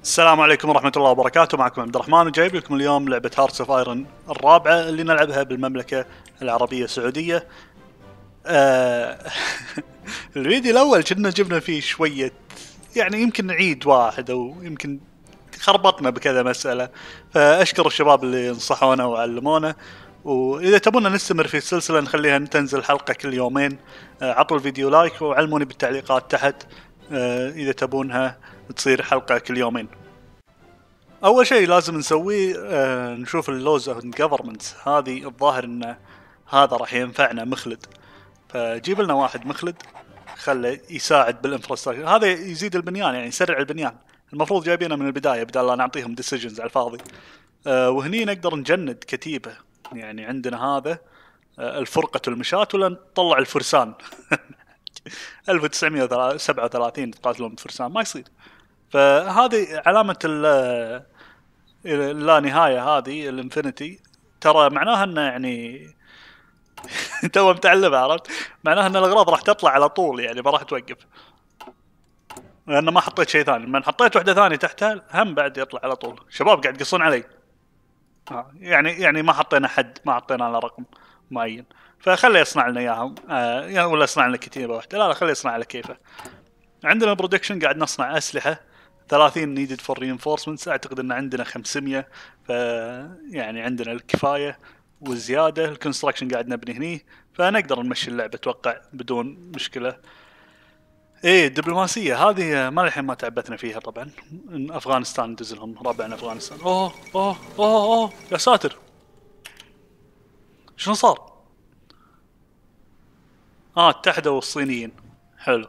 السلام عليكم ورحمة الله وبركاته. معكم عبد الرحمن وجايب لكم اليوم لعبة هارتس اوف ايرون الرابعة اللي نلعبها بالمملكة العربية السعودية. آه الفيديو الأول كنا جبنا فيه شوية، يعني يمكن نعيد واحد أو يمكن خربطنا بكذا مسألة، فأشكر الشباب اللي نصحونا وعلمونا. وإذا تبونا نستمر في السلسلة نخليها تنزل حلقة كل يومين، عطوا الفيديو لايك وعلموني بالتعليقات تحت إذا تبونها تصير حلقة كل يومين. اول شيء لازم نسويه نشوف اللوز اوف جفرمنتس. هذه الظاهر ان هذا راح ينفعنا مخلد، فجيب لنا واحد مخلد خله يساعد بالانفراستراكشر. هذا يزيد البنيان، يعني يسرع البنيان. المفروض جايبينه من البدايه بدل لا نعطيهم ديسيجنز على الفاضي. وهني نقدر نجند كتيبه، يعني عندنا هذا الفرقة المشاة، ولا نطلع الفرسان 1937 تقاتلون بفرسان ما يصير. فهذه علامة اللا نهاية، هذه الانفينيتي، ترى معناها انه يعني تو متعلم، عرفت؟ معناها ان الاغراض راح تطلع على طول، يعني ما راح توقف، لان ما حطيت شيء ثاني. لما حطيت وحده ثانيه تحتها هم بعد يطلع على طول. شباب قاعد يقصون علي. يعني ما حطينا حد، ما حطينا على رقم معين، فخليه يصنع لنا اياهم. يعني ولا يصنع لنا كتيبه واحده، لا خليه يصنع على كيفه. عندنا برودكشن قاعد نصنع اسلحه 30 needed for reinforcements. اعتقد ان عندنا 500، ف يعني عندنا الكفايه والزياده. الكونستراكشن قاعد نبني هني، فنقدر نمشي اللعبه اتوقع بدون مشكله. ايه الدبلوماسيه هذه ما الحين ما تعبتنا فيها طبعا. افغانستان ندز لهم ربعنا افغانستان. اوه يا ساتر، شنو صار؟ اتحدوا الصينيين. حلو،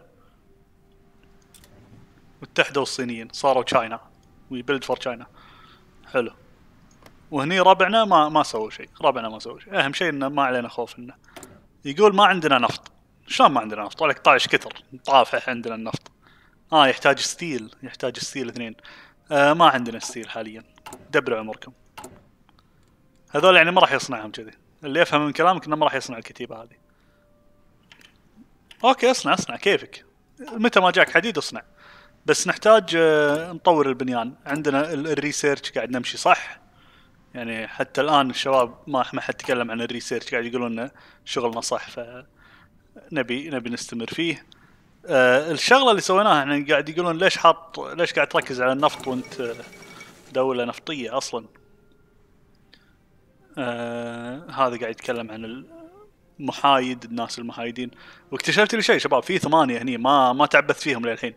اتحدوا الصينيين صاروا تشاينا. وي بيلد فور تشاينا. حلو. وهني ربعنا ما سووا شيء. ربعنا ما سووا شيء. اهم شيء انه ما علينا خوف. انه يقول ما عندنا نفط. شلون ما عندنا نفط؟ ولك طايش كثر طافح عندنا النفط. يحتاج ستيل، يحتاج ستيل 2. ما عندنا ستيل حاليا. دبروا عمركم. هذول يعني ما راح يصنعهم كذي. اللي يفهم من كلامك انه ما راح يصنع الكتيبه هذه. اوكي اصنع كيفك. متى ما جاك حديد اصنع. بس نحتاج نطور البنيان. عندنا الريسيرش قاعد نمشي صح. يعني حتى الان الشباب ما حد تكلم عن الريسيرش، قاعد يقولون ان شغلنا صح، فنبي نستمر فيه. الشغله اللي سويناها احنا قاعد يقولون ليش قاعد تركز على النفط وانت دوله نفطيه اصلا. هذا قاعد يتكلم عن المحايد، الناس المحايدين. واكتشفت لي شيء شباب، في 8 هني ما تعبث فيهم للحين.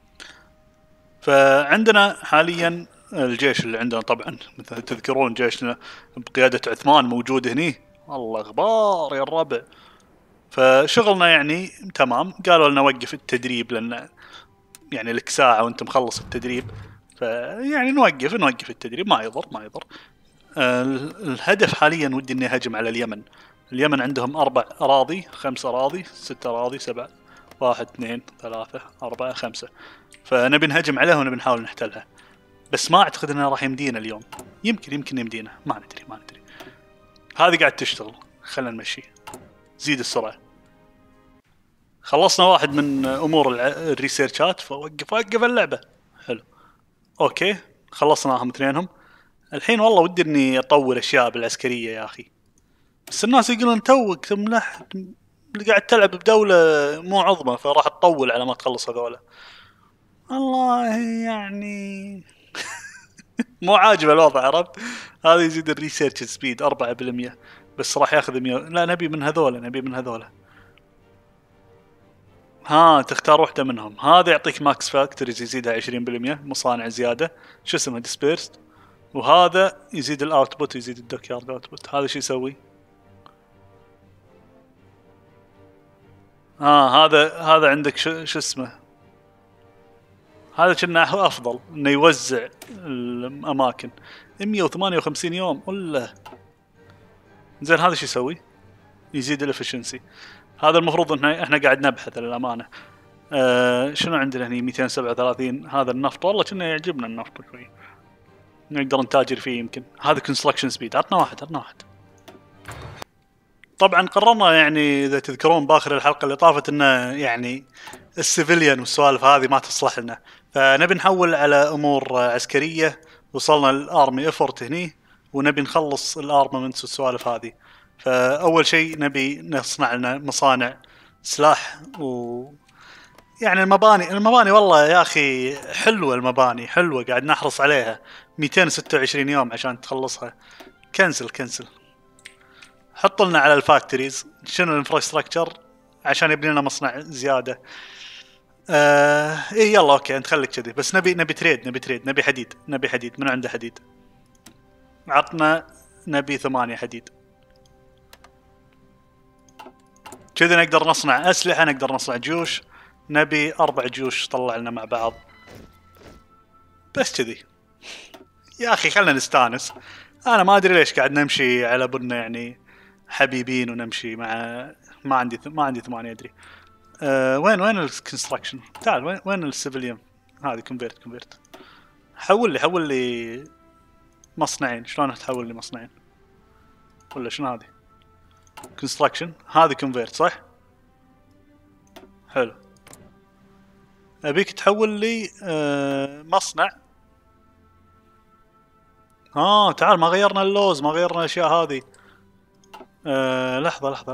فعندنا حاليا الجيش اللي عندنا طبعا مثل تذكرون جيشنا بقيادة عثمان موجود هني. الله غبار يا الربع. فشغلنا يعني تمام. قالوا لنا وقف التدريب لان يعني لك ساعة وانت مخلص التدريب، فيعني نوقف التدريب. ما يضر. الهدف حاليا ودي اني اهجم على اليمن. اليمن عندهم 4 اراضي، 5 اراضي، 6 اراضي، 7، 1 2 3 4 5. فنبي نهجم عليها ونبي نحاول نحتلها. بس ما اعتقد انه راح يمدينا اليوم. يمكن يمدينا، ما ندري. هذه قاعد تشتغل، خلنا نمشي. زيد السرعة. خلصنا واحد من امور الريسيرشات، فوقف اللعبة. حلو. اوكي خلصناهم اثنينهم. الحين والله ودي اني اطور اشياء بالعسكرية يا اخي، بس الناس يقولون توك تملح قاعد تلعب بدولة مو عظمى، فراح تطول على ما تخلص هذولا. والله يعني مو عاجبه الوضع، عرفت؟ هذا يزيد الريسيرش سبيد 4%، بس راح ياخذ 100. لا نبي من هذولا. تختار واحدة منهم. هذا يعطيك ماكس فاكتوريز يزيدها 20%، مصانع زيادة. شو اسمه ديسبيرست. وهذا يزيد الاوتبوت، يزيد الدوك يارد اوتبوت. هذا شو يسوي؟ هذا عندك شو اسمه. هذا كنا افضل انه يوزع الاماكن. 158 يوم ولا. زين هذا شو يسوي؟ يزيد الافشنسي. هذا المفروض ان احنا قاعد نبحث للامانه. شنو عندنا هني 237. هذا النفط والله كنا يعجبنا النفط شوي، نقدر نتاجر فيه يمكن. هذا كونستراكشن سبيد. عطنا واحد. طبعا قررنا يعني اذا تذكرون باخر الحلقه اللي طافت انه يعني السيفيليان والسوالف هذه ما تصلح لنا، فنبي نحول على امور عسكريه. وصلنا الارمي افورت هني، ونبي نخلص الارمامنتس والسوالف هذه. فاول شيء نبي نصنع لنا مصانع سلاح يعني المباني والله يا اخي حلوه، المباني حلوه قاعد نحرص عليها. 226 يوم عشان تخلصها. كنسل. حط لنا على الفاكتوريز شنو الانفراستراكشر عشان يبني لنا مصنع زياده. ايه يلا اوكي انت خليك كذي، بس نبي تريد، نبي حديد من عنده حديد. عطنا، نبي 8 حديد. كذا نقدر نصنع اسلحه، نقدر نصنع جيوش. نبي 4 جيوش طلع لنا مع بعض. بس كذي يا اخي خلنا نستانس. انا ما ادري ليش قاعد نمشي على بنا يعني حبيبين ونمشي مع. ما عندي 8 ادري. وين الكونستراكشن؟ تعال وين السيفيليوم؟ هذه كونفيرت. حول لي مصنعين. شلون تحول لي مصنعين؟ ولا شنو هذه؟ كونستراكشن هذه كونفيرت صح؟ حلو. ابيك تحول لي مصنع. تعال، ما غيرنا اللوز، ما غيرنا الاشياء هذه. لحظة.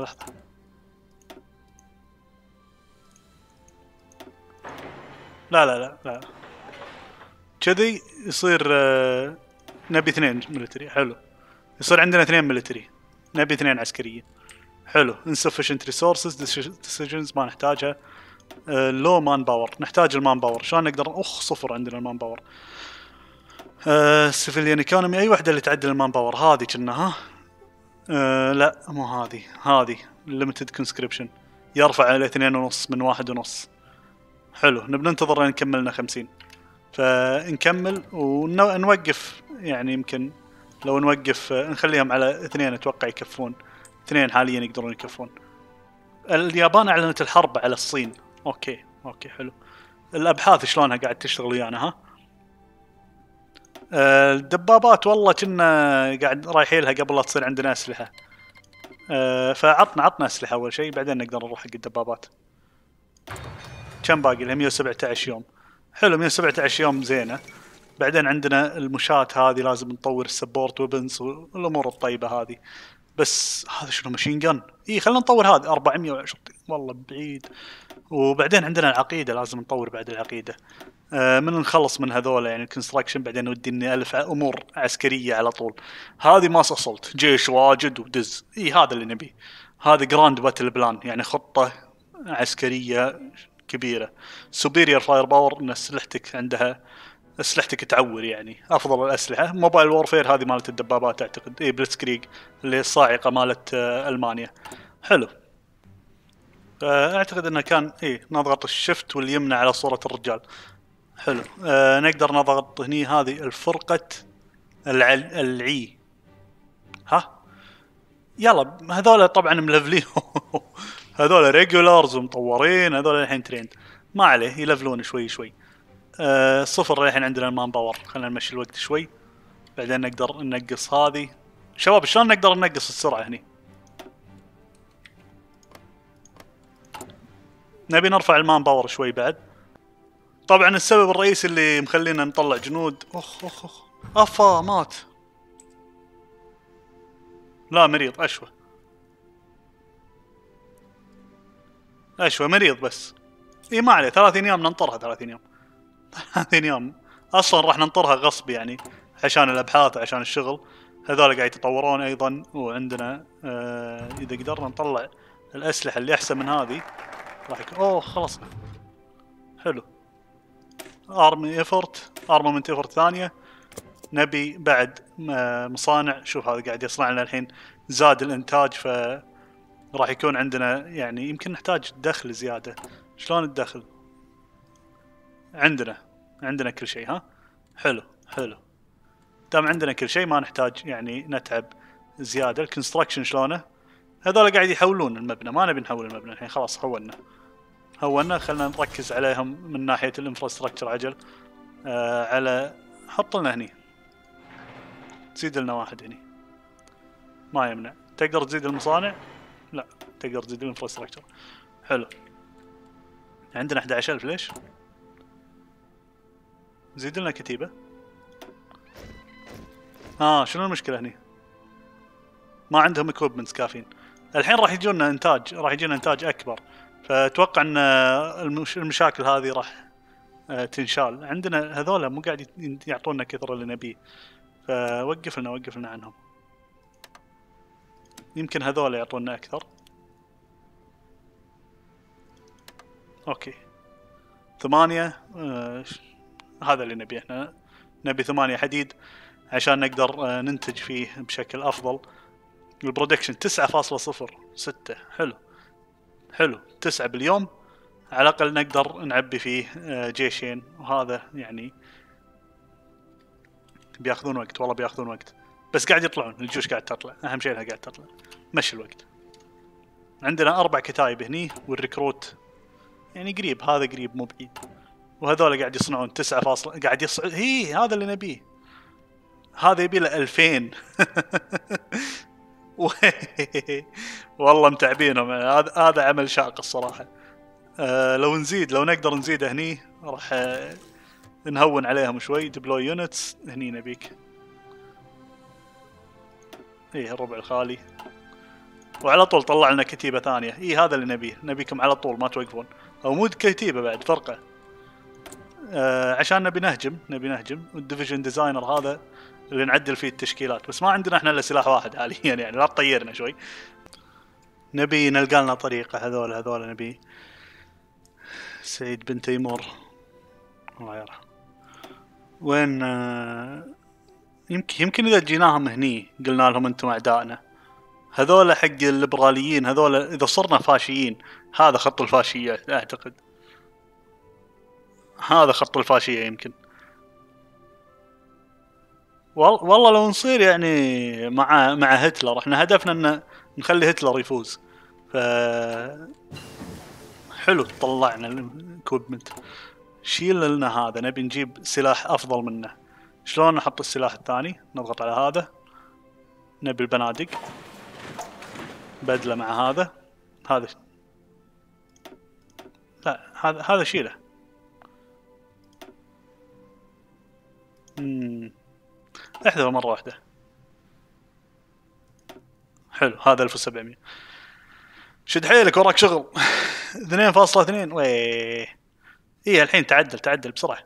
لا كذي يصير. نبي 2 ملتري. حلو. يصير عندنا 2 ملتري. نبي 2 عسكريين. حلو. insufficient resources decisions ما نحتاجها. low man power نحتاج المان باور. شلون نقدر؟ 0 عندنا المان باور. civilian economy اي وحده اللي تعدل المان باور هذه كنا ها. لا مو هذه limited conscription يرفع الى 2.5 من 1.5. حلو. نبي ننتظر لين نكملنا 50. فنكمل ونوقف يعني. يمكن لو نوقف نخليهم على 2 اتوقع يكفون. 2 حاليا يقدرون يكفون. اليابان اعلنت الحرب على الصين. اوكي حلو. الابحاث شلونها قاعد تشتغل ويانا ها؟ الدبابات والله كنا قاعد رايحين لها قبل لا تصير عندنا اسلحه. فعطنا اسلحه اول شيء، بعدين نقدر نروح حق الدبابات. كم باقي لها؟ 117 يوم. حلو 117 يوم زينه. بعدين عندنا المشاة هذه لازم نطور السبورت ويبنز والامور الطيبه هذه. بس هذا شنو ماشين جن؟ خلينا نطور هذا 410 والله بعيد. وبعدين عندنا العقيده لازم نطور بعد العقيده. من نخلص من هذول يعني الكونستراكشن، بعدين نودي 1000 امور عسكريه على طول. هذه ما صلت جيش واجد ودز. هذا اللي نبي. هذا جراند باتل بلان يعني خطه عسكريه كبيره. سوبيريور فاير باور ان اسلحتك عندها اسلحتك تعور يعني افضل الاسلحه. موبايل وورفير هذه مالت الدبابات اعتقد. بليتسكريغ اللي الصاعقه مالت المانيا. حلو. اعتقد انه كان نضغط الشفت واليمنى على صوره الرجال. حلو. نقدر نضغط هني هذه الفرقه العي. ها يلا هذول طبعا ملفلين. هذول ريجولارز ومطورين. هذول الحين تريند ما عليه يلفلون شوي. 0 الحين عندنا المان باور. خلينا نمشي الوقت شوي، بعدين نقدر ننقص هذه. شباب شلون نقدر ننقص السرعه هني؟ نبي نرفع المان باور شوي بعد. طبعا السبب الرئيسي اللي مخلينا نطلع جنود. اخ افا مات. لا مريض. اشوى مريض بس. ما عليه 30 يوم ننطرها. 30 يوم 30 يوم اصلا راح ننطرها غصب يعني عشان الابحاث وعشان الشغل. هذول قاعد يتطورون ايضا. وعندنا اذا قدرنا نطلع الاسلحه اللي احسن من هذه راح خلصنا. حلو. ارممنت ايفورت ثانيه. نبي بعد مصانع. شوف هذا قاعد يصنع لنا الحين زاد الانتاج، ف راح يكون عندنا يعني يمكن نحتاج دخل زياده. شلون الدخل؟ عندنا كل شيء ها. حلو. دام عندنا كل شيء ما نحتاج يعني نتعب زياده. الكونستراكشن شلونه؟ هذول قاعد يحولون المبنى. ما نبي نحول المبنى الحين خلاص. هولنا خلنا نركز عليهم من ناحيه الانفراستراكشر عجل. على حط لنا هني. تزيد لنا واحد هني ما يمنع. تقدر تزيد المصانع؟ لا تقدر تزيد الانفراستراكشر. حلو. عندنا 11000 ليش؟ زيد لنا كتيبة. شنو المشكلة هني؟ ما عندهم equipments كافيين. الحين راح يجونا انتاج، راح يجينا انتاج اكبر، فاتوقع ان المشاكل هذه راح تنشال. عندنا هذولا مو قاعد يعطونا كثر اللي نبيه، فوقف لنا عنهم. يمكن هذولا يعطونا اكثر. اوكي 8. هذا اللي نبيه احنا، نبي 8 حديد عشان نقدر ننتج فيه بشكل افضل. البرودكشن 9.06. حلو 9 باليوم على الاقل نقدر نعبي فيه جيشين، وهذا يعني بياخذون وقت، والله بياخذون وقت، بس قاعد يطلعون الجيوش، قاعد تطلع، اهم شيء انها قاعد تطلع. مشي الوقت. عندنا 4 كتايب هني، والريكروت يعني قريب، هذا قريب مو بعيد، وهذول قاعد يصنعون 9 قاعد يصعد. هذا اللي نبيه، هذا يبي له 2000. والله متعبينهم، هذا عمل شاق الصراحة. لو نقدر نزيده هني راح نهون عليهم شوي. ديبلوي يونتس هني نبيك، الربع الخالي، وعلى طول طلع لنا كتيبة ثانية. هذا اللي نبيه، نبيكم على طول ما توقفون، او مو كتيبة بعد فرقة، عشان نبي نهجم. والديفيجن ديزاينر هذا اللي نعدل فيه التشكيلات، بس ما عندنا احنا الا سلاح واحد حاليا يعني لا تطيرنا شوي. نبي نلقى لنا طريقة. هذول نبي. سيد بن تيمور الله يرحمه، وين؟ يمكن اذا جيناهم هني قلنا لهم انتم اعدائنا. هذول حق الليبراليين، هذول اذا صرنا فاشيين، هذا خط الفاشية اعتقد، هذا خط الفاشية يمكن. والله لو نصير يعني مع هتلر، احنا هدفنا ان نخلي هتلر يفوز. ف حلو طلعنا الاكويبمنت. شيل لنا هذا، نبي نجيب سلاح افضل منه. شلون نحط السلاح الثاني؟ نضغط على هذا، نبي البنادق، بدله مع هذا لا هذا شيله. احذفه مرة واحدة. حلو هذا 1700. شد حيلك وراك شغل. 2.2. ويه الحين تعدل بسرعة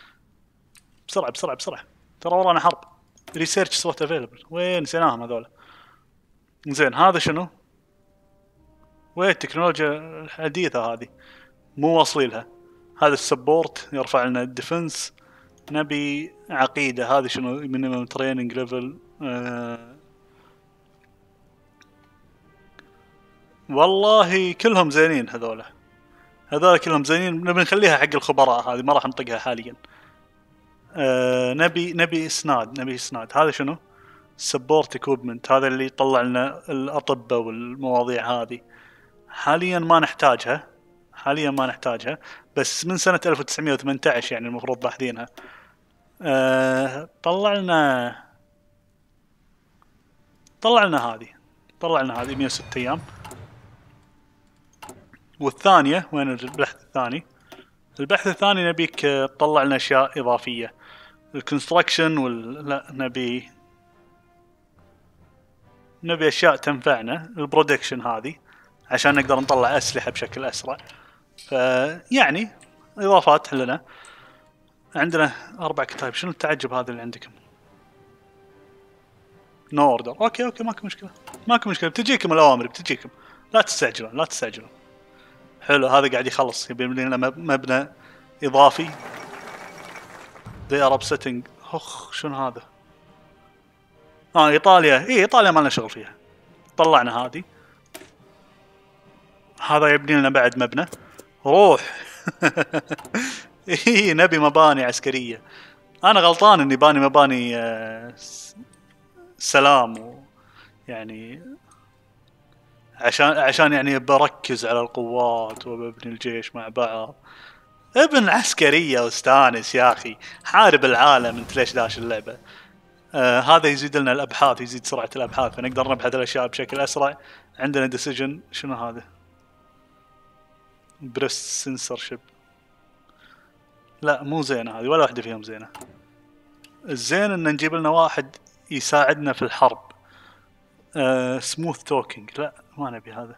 ترى ورانا حرب. ريسيرش سلوت افيلبل، وين نسيناهم هذول. زين هذا شنو؟ وين التكنولوجيا الحديثة هذه مو واصلين لها. هذا السبورت يرفع لنا الديفنس. نبي عقيدة، هذه شنو؟ مينيمم تريننج ليفل. والله كلهم زينين هذول كلهم زينين. نبي نخليها حق الخبراء، هذه ما راح نطقها حاليا. نبي اسناد. هذا شنو؟ سبورت اكويبمنت، هذا اللي يطلع لنا الاطباء والمواضيع هذه. حاليا ما نحتاجها، بس من سنة 1918 يعني المفروض باحذينها. طلع لنا هذه 106 ايام. والثانية وين البحث الثاني؟ البحث الثاني نبيك تطلع لنا اشياء اضافية. الكونستراكشن لا نبي اشياء تنفعنا. البرودكشن هذه عشان نقدر نطلع اسلحة بشكل اسرع. يعني اضافات لنا. عندنا 4 كتايب. شنو التعجب هذا اللي عندكم؟ نو اوردر. اوكي ماكو مشكلة بتجيكم الاوامر، لا تستعجلون. حلو هذا قاعد يخلص، يبي لنا مبنى اضافي. they are upsetting. شنو هذا؟ ايطاليا. ايطاليا ما لنا شغل فيها. طلعنا هذه. هذا يبني لنا بعد مبنى. روح. نبي مباني عسكرية. انا غلطان اني باني مباني سلام، يعني عشان يعني بركز على القوات وببني الجيش مع بعض. ابن عسكرية واستانس يا اخي، حارب العالم. انت ليش داش اللعبة؟ هذا يزيد لنا الابحاث، يزيد سرعة الابحاث، فنقدر نبحث الاشياء بشكل اسرع. عندنا ديسيجن. شنو هذا؟ بريست سنسورشيب. لا مو زينة هذه، ولا واحدة فيهم زينة. الزين ان نجيب لنا واحد يساعدنا في الحرب. سموث توكينج، لا ما نبي هذا.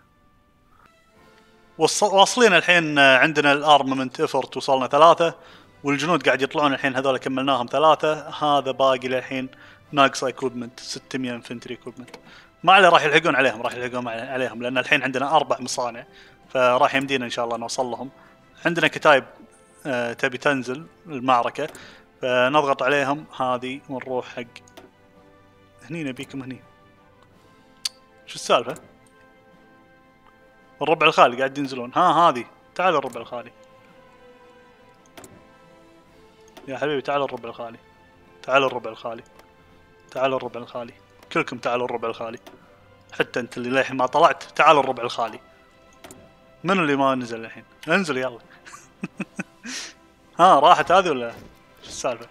واصلين الحين عندنا الارممنت افورت وصلنا 3، والجنود قاعد يطلعون الحين، هذول كملناهم 3. هذا باقي للحين ناقص ايكوبمنت 600 انفنتري ايكوبمنت. ما عليه، راح يلحقون عليهم، لان الحين عندنا 4 مصانع، فراح يمدينا ان شاء الله نوصل لهم. عندنا كتايب تبي تنزل المعركة، فنضغط عليهم هذه ونروح حق هني. نبيكم هني. شو السالفة؟ الربع الخالي قاعد ينزلون. هذه تعالوا الربع الخالي يا حبيبي، تعالوا الربع الخالي، تعالوا الربع الخالي، تعالوا الربع الخالي، كلكم تعالوا الربع الخالي. حتى انت اللي للحين ما طلعت، تعالوا الربع الخالي. من اللي ما نزل الحين؟ انزل يلا. راحت هذه ولا شو السالفة؟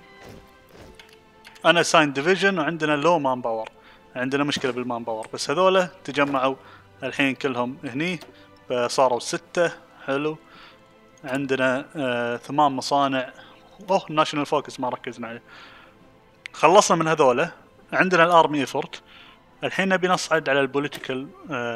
انا ساين ديفيجن وعندنا لو مان باور، عندنا مشكلة بالمان باور، بس هذولا تجمعوا الحين كلهم هني، فصاروا 6. حلو. عندنا 8 مصانع. ناشونال فوكس ما ركزنا عليه. خلصنا من هذولا. عندنا الارمي ايفورت. الحين نبي نصعد على البوليتيكال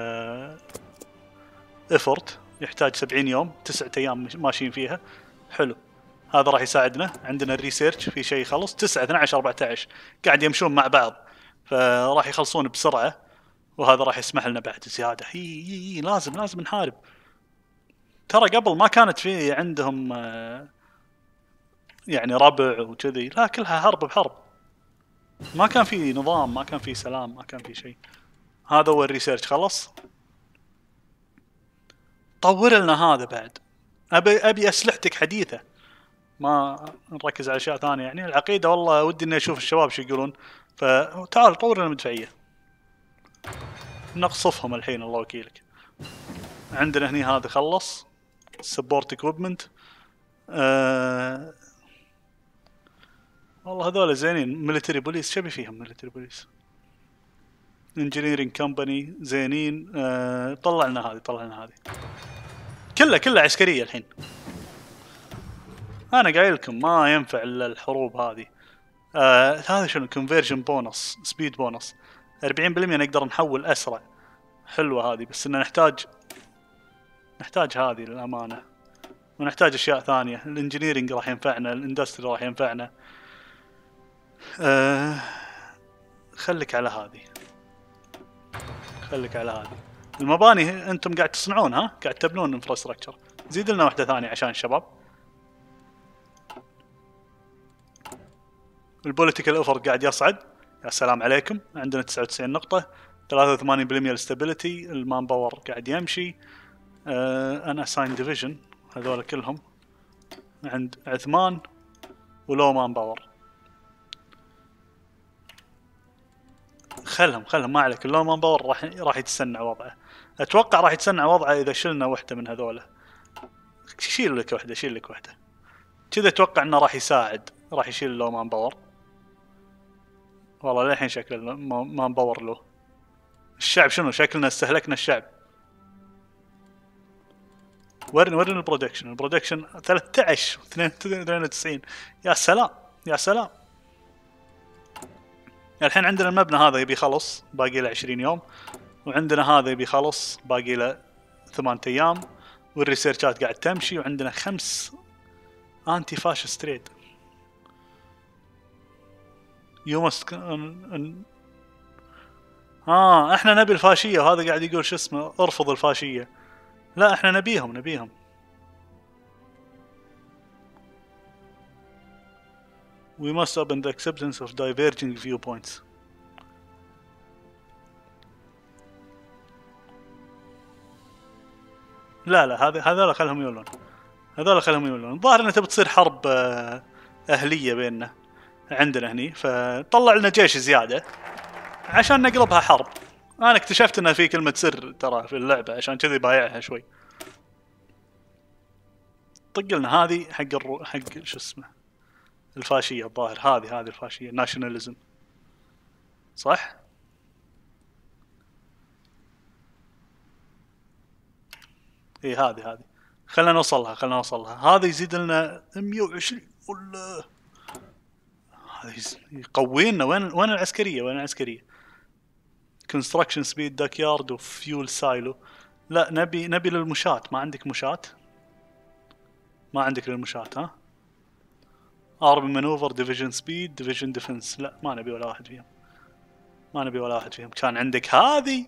ايفورت، يحتاج 70 يوم، 9 ايام ماشيين فيها. حلو، هذا راح يساعدنا. عندنا الريسيرش في شيء خلص 9 12 14 قاعد يمشون مع بعض، فراح يخلصون بسرعة، وهذا راح يسمح لنا بعد زيادة. لازم نحارب. ترى قبل ما كانت في عندهم يعني ربع وكذي، لا كلها حرب بحرب، ما كان في نظام، ما كان في سلام، ما كان في شيء. هذا هو الريسيرش خلص. طور لنا هذا بعد. ابي اسلحتك حديثة، ما نركز على اشياء ثانيه. يعني العقيده والله ودي اني اشوف الشباب شو يقولون، فتعال طور لنا مدفعيه نقصفهم الحين الله وكيلك. عندنا هني هذا خلص سبورت اكويبمنت. والله هذول زينين. ميليتري بوليس شبي فيهم ميليتري بوليس. انجينيرنج كمباني زينين. طلعنا هذه كلها عسكريه الحين. انا قايل لكم ما ينفع الا الحروب هذه. هذا شنو؟ كونفرجن بونص، سبيد بونص 40% نقدر نحول اسرع. حلوه هذه، بس ان نحتاج هذه للامانه، ونحتاج اشياء ثانيه. الانجينيرنج راح ينفعنا، الاندستري راح ينفعنا. خليك على هذه. المباني انتم قاعد تصنعون، قاعد تبنون انفراستراكشر. زيد لنا واحده ثانيه عشان الشباب. البوليتيكال اوفر قاعد يصعد. يا سلام عليكم، عندنا 99 نقطة، 83% الاستابيليتي. المان باور قاعد يمشي. انا اساين ديفيجن هذول كلهم عند عثمان ولو مان باور. خلهم ما عليك. اللو مان باور راح يتسنع وضعه. اتوقع راح يتسنع وضعه اذا شلنا واحدة من هذولا. شيل لك واحدة كذا. اتوقع انه راح يساعد، راح يشيل اللو مان باور. والله للحين شكل ما نبور له. الشعب شنو شكلنا؟ استهلكنا الشعب. ورني البرودكشن 13 92. يا سلام. الحين عندنا المبنى هذا يبي خلص، باقي له 20 يوم، وعندنا هذا يبي خلص باقي له 8 ايام، والريسيرشات قاعد تمشي، وعندنا 5 انتي فاشست تريد. احنا نبي الفاشية، وهذا قاعد يقول شو اسمه ارفض الفاشية. لا احنا نبيهم. We must open the acceptance of diverging viewpoints. لا هذول خلهم يقولون. الظاهر انها تبي تصير حرب اهلية بيننا عندنا هني، فطلع لنا جيش زيادة عشان نقلبها حرب. انا اكتشفت انها في كلمة سر ترى في اللعبة، عشان كذي بايعها شوي. طق لنا هذه حق شو اسمه الفاشية. الظاهر هذه الفاشية ناشوناليزم، صح؟ هذه خلنا نوصلها خلنا نوصلها. هذا يزيد لنا 120 ولا هذا يقوينا. وين العسكريه؟ وين العسكريه؟ كونستراكشن سبيد، داك يارد، وفيول سايلو. لا نبي للمشاة. ما عندك مشاة؟ ما عندك للمشاة ها؟ ارمي مانوفر، ديفيجن سبيد، ديفيجن ديفنس. لا ما نبي ولا واحد فيهم. ما نبي ولا واحد فيهم. كان عندك هذه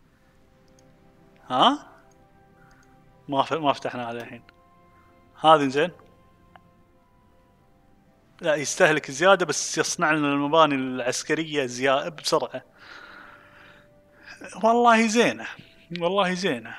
ها؟ ما فتحناها للحين. هذه زين. لا يستهلك زيادة بس يصنع لنا المباني العسكرية زيادة بسرعة. والله زينة والله زينة.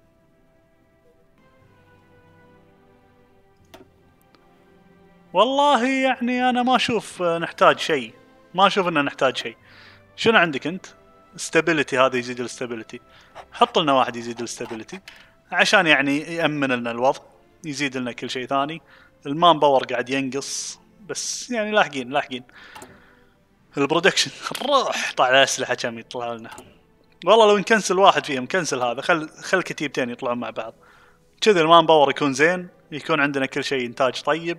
والله يعني أنا ما أشوف نحتاج شيء. ما أشوف إن نحتاج شيء. شنو عندك أنت؟ stability. هذا يزيد الستابيليتي. حط لنا واحد يزيد الستابيليتي عشان يعني يأمن لنا الوضع. يزيد لنا كل شيء ثاني. المان باور قاعد ينقص بس يعني لاحقين. البرودكشن روح طلع الأسلحة كم يطلع لنا. والله لو نكنسل واحد فيهم، كنسل هذا، خل كتيبتين يطلعون مع بعض كذا. المان باور يكون زين، يكون عندنا كل شيء انتاج طيب.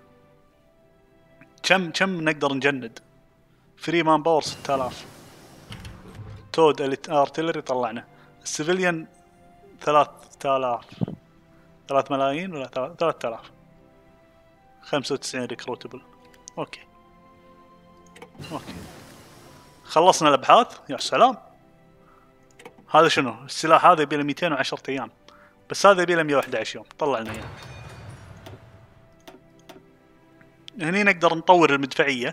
كم نقدر نجند؟ فري مان باور 6000. تود ارتلري طلعنا. السيفيليان 3000. 3 ملايين ولا 3000. 95 ريكروتبل. اوكي خلصنا الابحاث يا سلام. هذا شنو؟ السلاح هذا يبي له 210 ايام بس هذا يبي له 111 يوم. طلع لنا اياه. هني نقدر نطور المدفعية.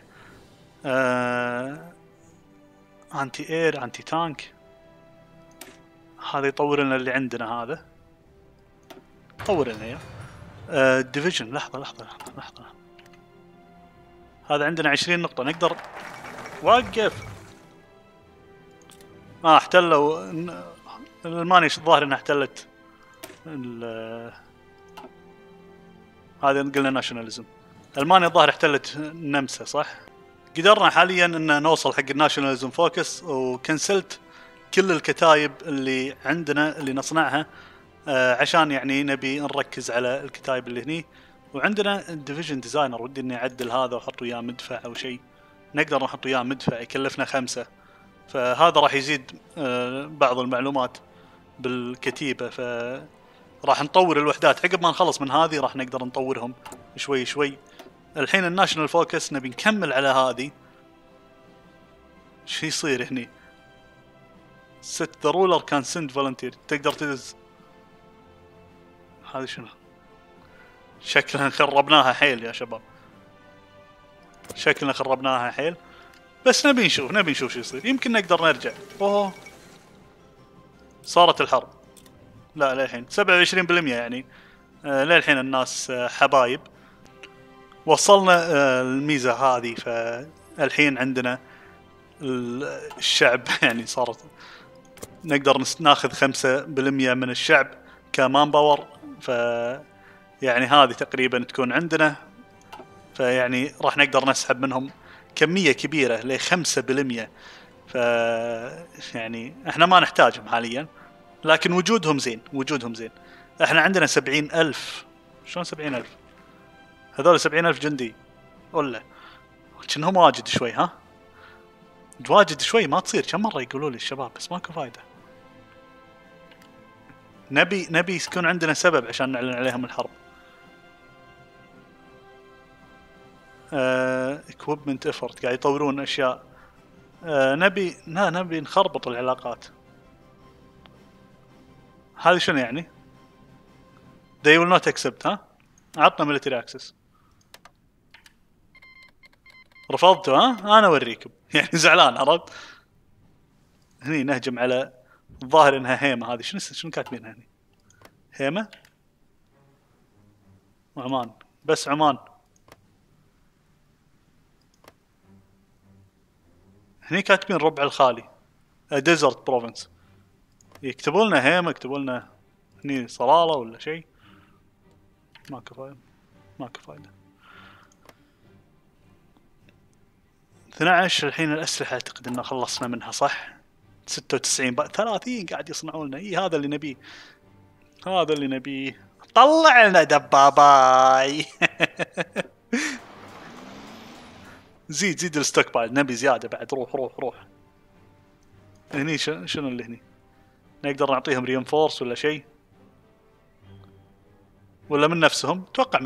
انتي اير، انتي تانك. هذا يطور لنا اللي عندنا. هذا طور لنا اياه. ديفيجن. لحظة. هذا عندنا 20 نقطة نقدر. وقف. احتلوا المانيا. الظاهر انها احتلت هذا قلنا ناشوناليزم. المانيا الظاهر احتلت النمسا صح. قدرنا حاليا ان نوصل حق الناشوناليزم فوكس، وكنسلت كل الكتايب اللي عندنا اللي نصنعها عشان يعني نبي نركز على الكتايب اللي هني. وعندنا الديفيجن ديزاينر ودي اني اعدل هذا واحط وياه مدفع او شيء. نقدر نحط وياه مدفع يكلفنا 5. فهذا راح يزيد بعض المعلومات بالكتيبة. فراح نطور الوحدات عقب ما نخلص من هذه. راح نقدر نطورهم شوي. الحين الناشونال فوكس نبي نكمل على هذه. شو يصير هني؟ set the ruler can send volunteer. تقدر تدز. هذه شنو؟ شكلنا خربناها حيل يا شباب. شكلنا خربناها حيل. بس نبي نشوف شو يصير. يمكن نقدر نرجع. اوه صارت الحرب. لا للحين 27% يعني. للحين الناس حبايب. وصلنا الميزة هذه. فالحين عندنا الشعب يعني صارت نقدر ناخذ 5% من الشعب كمان باور. يعني هذه تقريبا تكون عندنا. فيعني راح نقدر نسحب منهم كمية كبيرة ل 5%. يعني احنا ما نحتاجهم حاليا لكن وجودهم زين. احنا عندنا 70,000. شلون 70,000؟ هذول 70,000 جندي ولا كأنهم واجد شوي. ها واجد شوي ما تصير. كم مرة يقولوا لي الشباب بس ماكو فايدة. نبي يكون عندنا سبب عشان نعلن عليهم الحرب. equipment effort قاعد يطورون اشياء. نبي نخربط العلاقات. هذه شنو يعني؟ they will not accept. ها عطنا military access. رفضتوا ها؟ انا اوريكم. يعني زعلان عرفت. هني نهجم على الظاهر انها هيمة. هذه شنو كاتبينها هني؟ هيمة عمان. بس عمان. هني كاتبين ربع الخالي desert province. يكتبوا لنا هيمة. يكتبوا لنا هني صلالة ولا شيء. ماكو فايدة. 12 الحين الأسلحة أعتقد إنه خلصنا منها صح. 96 30 قاعد يصنعوا لنا. هذا اللي نبيه. طلع لنا دباباي. زيد الستوك بايل، نبي زياده بعد. روح هني شنو اللي هني؟ نقدر نعطيهم رينفورس ولا شيء؟ ولا من نفسهم؟ اتوقع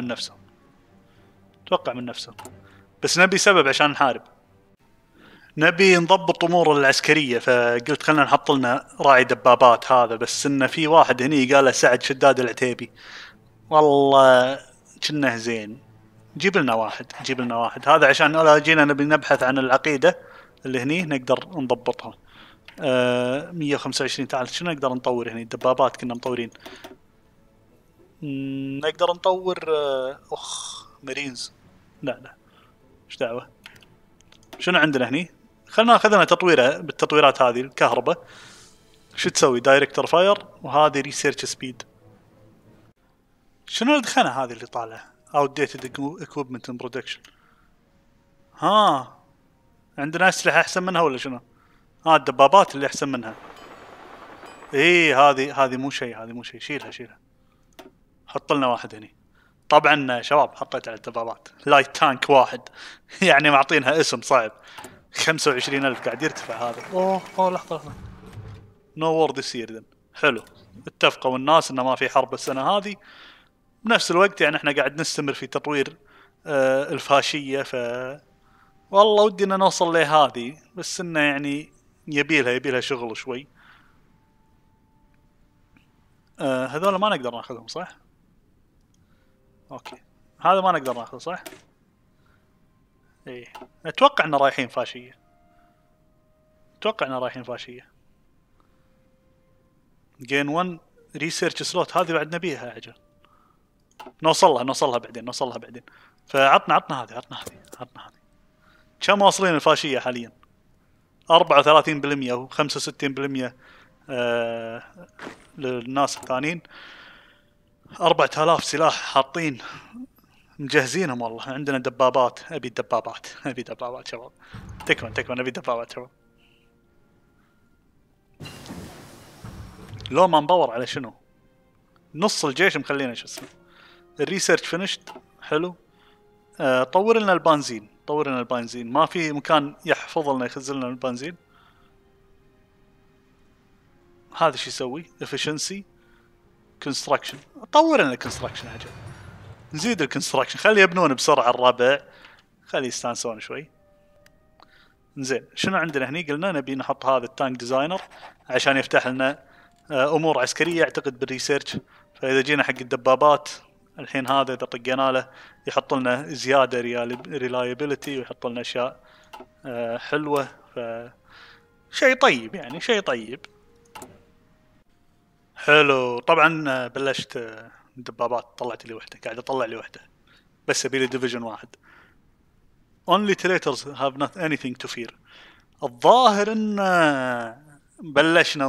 من نفسهم. بس نبي سبب عشان نحارب. نبي نضبط امور العسكريه، فقلت خلنا نحط لنا راعي دبابات هذا. بس انه في واحد هني قاله سعد شداد العتيبي، والله كنه زين. جيب لنا واحد هذا عشان لا جينا نبي نبحث عن العقيده اللي هني نقدر نضبطها. 125. تعال شنو نقدر نطور هني؟ الدبابات كنا مطورين. نقدر نطور مارينز. لا ايش دعوه. شنو عندنا هني؟ خلنا ناخذ لنا تطويره بالتطويرات هذه. الكهرباء شو تسوي؟ دايركتر فاير، وهذه ريسيرش سبيد. شنو الدخنه هذه اللي طالعه؟ outdated equipment and production. ها عندنا اسلحه احسن منها ولا شنو؟ الدبابات اللي احسن منها. هذه مو شيء. شيلها. حط لنا واحد هني. طبعا شباب حطيت على الدبابات لايت تانك واحد. يعني معطينها اسم صعب. 25,000 قاعد يرتفع هذا. اوه لحظه. نو وور ذس يير. حلو، اتفقوا الناس انه ما في حرب السنه هذه. بنفس الوقت يعني احنا قاعد نستمر في تطوير الفاشيه. والله ودنا نوصل لهذه، بس انه يعني يبيلها شغل شوي. هذول ما نقدر ناخذهم صح؟ اوكي، هذا ما نقدر ناخذه صح؟ ايه اتوقع انه رايحين فاشيه. جين 1 ريسيرش سلوت، هذه بعد نبيها عجل. نوصلها بعدين. فعطنا هذه. كم واصلين الفاشيه حاليا؟ 34% و65% للناس الثانيين. 4000 سلاح حاطين مجهزينهم. والله عندنا دبابات. ابي دبابات شباب. تكمن ابي دبابات شباب. لو ما نبور على شنو؟ نص الجيش مخلينا شو اسمه. الريسيرش فينيشت حلو. طور لنا البنزين. ما في مكان يحفظ لنا يخزن لنا البنزين. هذا شو يسوي؟ efficiency construction. طور لنا الكونستراكشن عجل. نزيد الكونستراكشن، خلي يبنون بسرعه الربع، خلي يستانسون شوي. زين شنو عندنا هني؟ قلنا نبي نحط هذا التانك ديزاينر عشان يفتح لنا امور عسكريه اعتقد بالريسيرش. فاذا جينا حق الدبابات الحين هذا اذا طقينا له يحط لنا زياده ريلايبيليتي ويحط لنا اشياء حلوه. شيء طيب يعني، شيء طيب حلو. طبعا بلشت دبابات، طلعت لي وحده، قاعد اطلع لي وحده بس ابي لي ديفيجن واحد. only traitors have not anything to fear. الظاهر ان بلشنا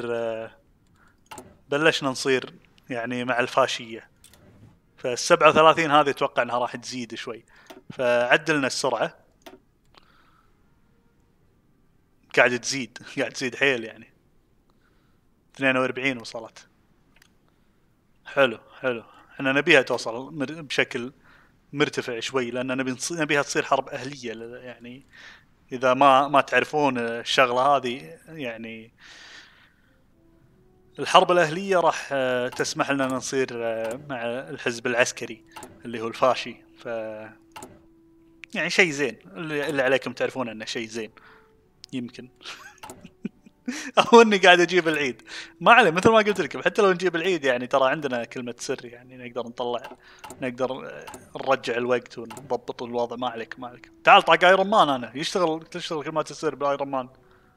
نصير يعني مع الفاشيه. فال37 هذه اتوقع انها راح تزيد شوي، فعدلنا السرعه. قاعد تزيد حيل يعني. 42 وصلت. حلو. احنا نبيها توصل بشكل مرتفع شوي، لان نبيها تصير حرب اهليه يعني. اذا ما تعرفون الشغله هذه يعني، الحرب الاهليه راح تسمح لنا نصير مع الحزب العسكري اللي هو الفاشي. يعني شيء زين، اللي عليكم تعرفون انه شيء زين يمكن. او اني قاعد اجيب العيد، ما عليه. مثل ما قلت لكم حتى لو نجيب العيد يعني ترى عندنا كلمه سر يعني، نقدر نرجع الوقت ونضبط الوضع. ما عليك. تعال طاق ايرون مان. انا تشتغل كلمات السر بايرون مان.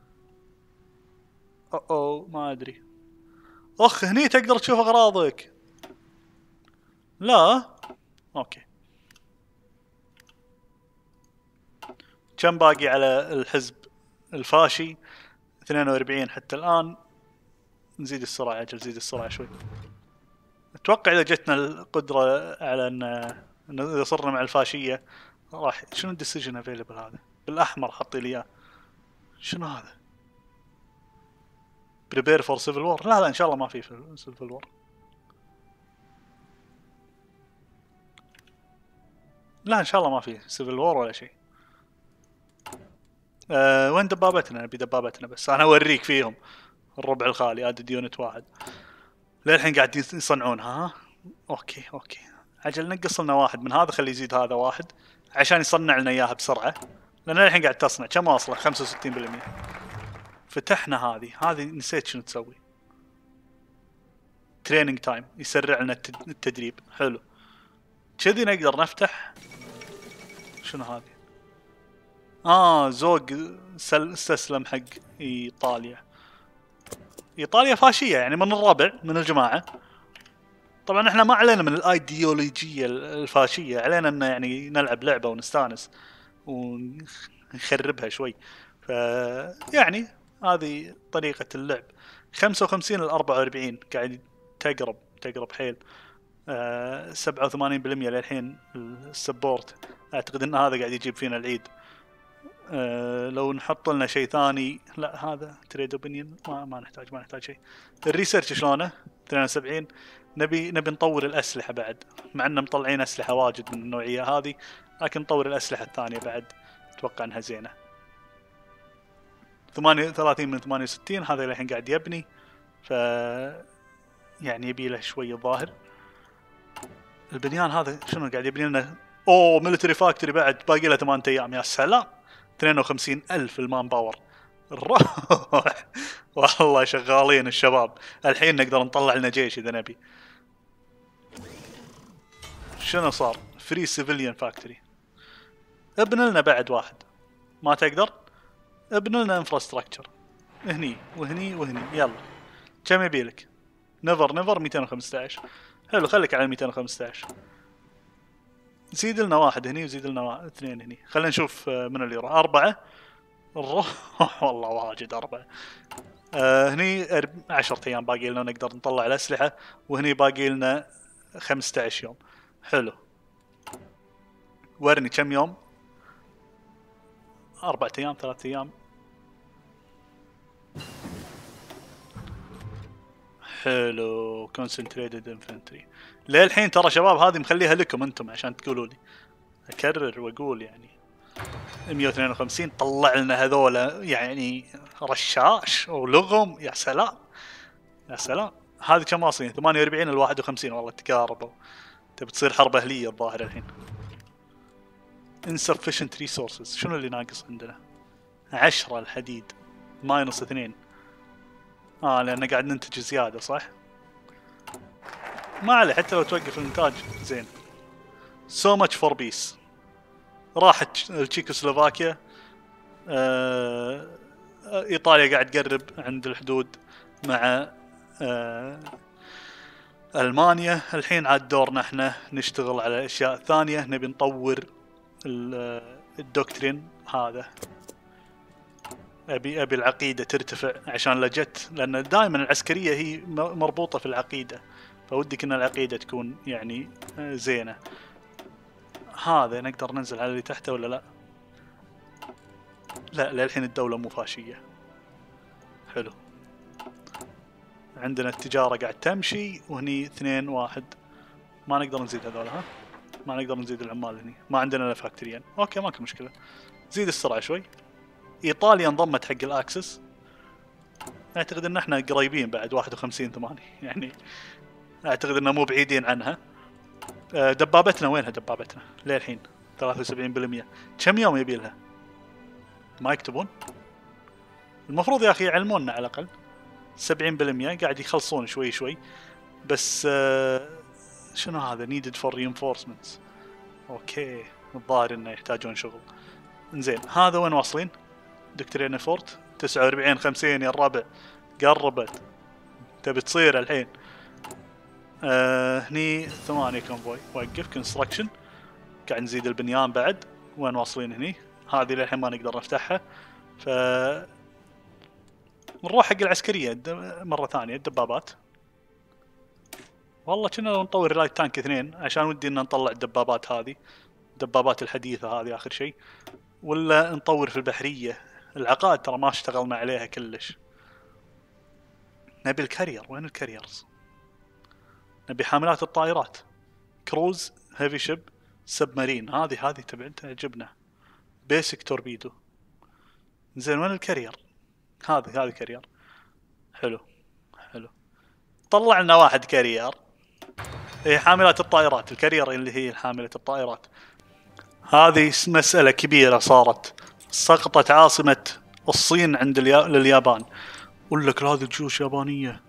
ما ادري. هني تقدر تشوف اغراضك. لا اوكي. كم باقي على الحزب الفاشي؟ 42 حتى الان. نزيد السرعه شوي. اتوقع اذا جتنا القدره على ان اذا صرنا مع الفاشيه راح. شنو الديسيجن افيلبل هذا بالاحمر؟ حطي لي اياه. شنو هذا؟ بريبير فور سيفل وور. لا ان شاء الله ما في سيفل وور. لا ان شاء الله ما في سيفل وور ولا شيء. وين دبابتنا؟ نبي دبابتنا بس انا اوريك فيهم. الربع الخالي ادد يونت واحد للحين قاعدين يصنعونها. ها اوكي اوكي، عجل نقص لنا واحد من هذا، خلي يزيد هذا واحد عشان يصنع لنا اياها بسرعه، لان الحين قاعد تصنع. كم واصله؟ 65%. فتحنا هذه نسيت شنو تسوي. تريننج تايم يسرع لنا التدريب. حلو كذي نقدر نفتح. شنو هذه؟ زوج استسلم حق ايطاليا. ايطاليا فاشيه يعني من الربع من الجماعه. طبعا احنا ما علينا من الايديولوجيه الفاشيه، علينا ان يعني نلعب لعبه ونستانس ونخربها شوي. ف يعني هذه طريقه اللعب. 55 ل 44 قاعد تقرب حيل. 87% للحين السبورت. اعتقد ان هذا قاعد يجيب فينا العيد. لو نحط لنا شيء ثاني. لا هذا تريد اوبينيون ما نحتاج شيء. الريسيرش شلونه؟ 72. نبي نطور الاسلحه بعد، مع ان مطلعين اسلحه واجد من النوعيه هذه، لكن نطور الاسلحه الثانيه بعد، اتوقع انها زينه. 38 من 68. هذا الحين قاعد يبني، ف يعني يبي له شوي الظاهر. البنيان هذا شنو قاعد يبني لنا؟ ميلتري فاكتوري بعد، باقي له 8 ايام. يا سلام، 52,000 المان باور. الروح والله شغالين الشباب. الحين نقدر نطلع لنا جيش اذا نبي. شنو صار؟ فري سيفيليان فاكتوري. ابن لنا بعد واحد. ما تقدر؟ ابن لنا انفراستراكشر هني وهني وهني. يلا كم يبيلك؟ نفر 215. حلو، خليك على 215. زيد لنا واحد هني وزيد لنا اثنين هني. خلينا نشوف من اللي يروح. 4. الروح والله واجد 4. هني 10 ايام باقي لنا نقدر نطلع الاسلحه، وهني باقي لنا 15 يوم. حلو، ورني كم يوم. 4 ايام 3 ايام. حلو، كونسنتريتد انفنتري. للحين ترى شباب هذه مخليها لكم انتم عشان تقولوا لي. اكرر واقول يعني 152 طلع لنا هذولا يعني رشاش ولغم. يا سلام يا سلام. هذه كم واصلين؟ 48 ل 51. والله تقاربوا. تبي تصير حرب اهليه الظاهر الحين. insufficient resources. شنو اللي ناقص عندنا؟ 10 الحديد -2. لأنه قاعد ننتج زيادة صح؟ ما عليه، حتى لو توقف الإنتاج زين. so much for peace. راحت التشيكوسلوفاكيا. إيطاليا قاعد تقرب عند الحدود مع ألمانيا. الحين عاد دورنا احنا نشتغل على أشياء ثانية. نبي نطور الدوكترين هذا. أبي العقيدة ترتفع عشان لجت، لأن دائما العسكرية هي مربوطة في العقيدة، فودك إن العقيدة تكون يعني زينة. هذا نقدر ننزل على اللي تحته ولا لا؟ لا، للحين الدولة مو فاشية. حلو، عندنا التجارة قاعد تمشي، وهني 2 1. ما نقدر نزيد هذولا. ها، ما نقدر نزيد العمال هني، ما عندنا الا فاكتوريين. اوكي ماكو مشكلة. زيد السرعة شوي. ايطاليا انضمت حق الاكسس. اعتقد ان احنا قريبين بعد 51/8 يعني. اعتقد انه مو بعيدين عنها. دبابتنا وينها؟ دبابتنا للحين 73%. كم يوم يبي لها؟ ما يكتبون. المفروض يا اخي يعلموننا على الاقل. 70% قاعد يخلصون شوي شوي بس. شنو هذا؟ needed for reinforcements. اوكي، الظاهر انه يحتاجون شغل. انزين، هذا وين واصلين؟ دكتورين فورت 49 50 يا الربع. قربت، تبي تصير الحين. هني 8 كونفوي. وقف كونستراكشن. قاعد نزيد البنيان بعد. وين واصلين هني؟ هذه للحين ما نقدر نفتحها، ف نروح حق العسكرية مرة ثانية. الدبابات. والله كنا نطور لايت تانك 2 عشان ودي ان نطلع الدبابات هذه، الدبابات الحديثة هذه اخر شيء. ولا نطور في البحرية. العقائد ترى ما اشتغلنا عليها كلش. نبي الكارير. وين الكاريرز؟ نبي حاملات الطائرات. كروز هيفي شيب سبمارين هذه تعجبنا. بيسك توربيدو. زين وين الكارير؟ هذه كارير. حلو. طلع لنا واحد كارير. هي حاملات الطائرات، الكارير اللي هي حاملة الطائرات. هذه مسألة كبيرة صارت. سقطت عاصمة الصين عند لليابان. اقول لك هذه جيوش يابانية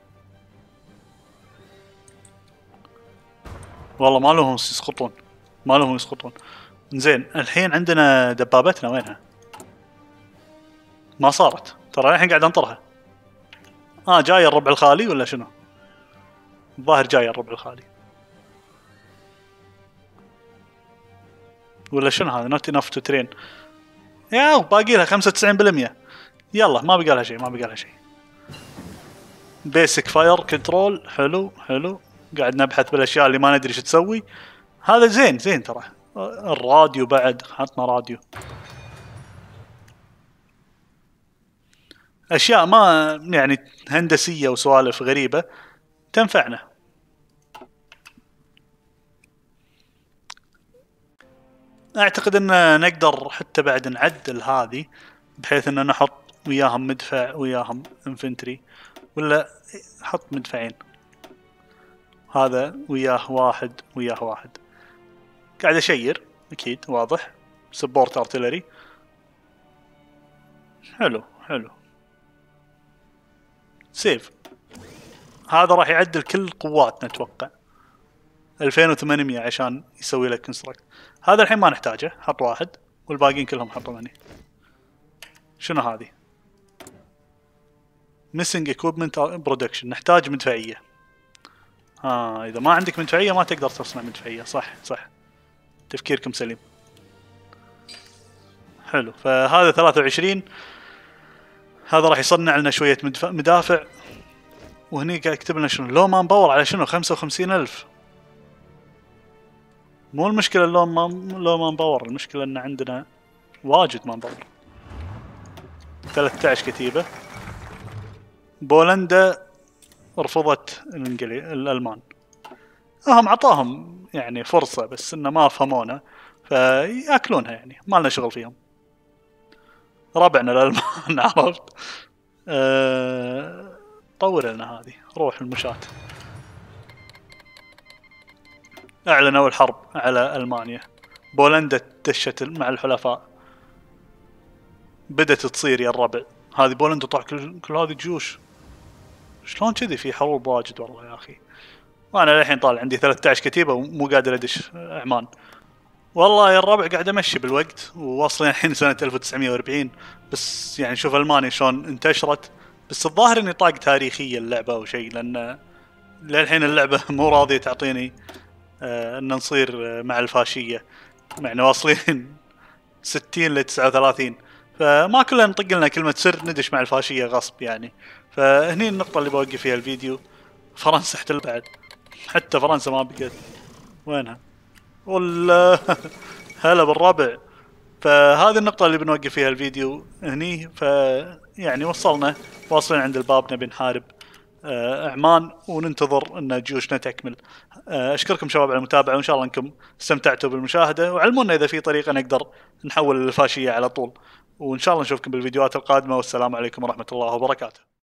والله ما لهم يسقطون. زين الحين عندنا دبابتنا وينها؟ ما صارت ترى، الحين قاعد انطرها. جاي الربع الخالي ولا شنو؟ الظاهر جاي الربع الخالي ولا شنو هذا؟ نوت انف تو ترين. يا باقي لها 95%. يلا ما بقى لها شيء. بيسك فاير كنترول. حلو. قاعد نبحث بالاشياء اللي ما ندري شو تسوي. هذا زين ترى. الراديو بعد حطنا راديو. اشياء ما يعني هندسية وسوالف غريبة تنفعنا. اعتقد ان نقدر حتى بعد نعدل هذه بحيث ان نحط وياهم مدفع وياهم انفنتري، ولا حط مدفعين. هذا وياه واحد. قاعد اشير اكيد واضح. سبورت ارتلري. حلو. سيف. هذا راح يعدل كل قواتنا اتوقع. 2800 عشان يسوي لك كونستراكت. هذا الحين ما نحتاجه، حط واحد والباقيين كلهم حطهم هني. شنو هذه؟ ميسنج اكويبمنت برودكشن. نحتاج مدفعية. اذا ما عندك مدفعية ما تقدر تصنع مدفعية. صح تفكيركم سليم. حلو. فهذا 23. هذا راح يصنع لنا شوية مدافع. وهني قاعد يكتب لنا شنو؟ لو مان باور على شنو؟ 55,000. مو المشكلة لو مان باور، المشكلة ان عندنا واجد مان باور. 13 كتيبة. بولندا رفضت الألمان. هم عطاهم يعني فرصة بس انه ما فهمونا فياكلونها، يعني ما لنا شغل فيهم. ربعنا الألمان. عرفت؟ طور لنا هذه. روح المشاة. اعلنوا الحرب على ألمانيا. بولندا دشت مع الحلفاء. بدت تصير يا الربع. هذه بولندا طلع كل هذه الجيوش. شلون كذي في حروب واجد والله يا اخي. وانا الحين طالع عندي 13 كتيبة ومو قادر ادش عمان. والله يا الربع قاعد امشي بالوقت وواصلين الحين سنة 1940. بس يعني شوف المانيا شلون انتشرت. بس الظاهر اني طاق تاريخية اللعبة او شيء، لان للحين اللعبة مو راضية تعطيني ان نصير مع الفاشية. يعني واصلين 60 ل 39. فما كلنا نطق لنا كلمة سر ندش مع الفاشية غصب يعني. فهني النقطة اللي بوقف فيها الفيديو. فرنسا احتل بعد. حتى فرنسا ما بقت. وينها؟ ولا هلا بالربع. فهذه النقطة اللي بنوقف فيها الفيديو هني. يعني واصلين عند الباب، نبي نحارب عمان وننتظر ان جيوشنا تكمل. اشكركم شباب على المتابعة، وان شاء الله انكم استمتعتوا بالمشاهدة، وعلمونا اذا في طريقة نقدر نحول الفاشية على طول. وان شاء الله نشوفكم بالفيديوهات القادمة، والسلام عليكم ورحمة الله وبركاته.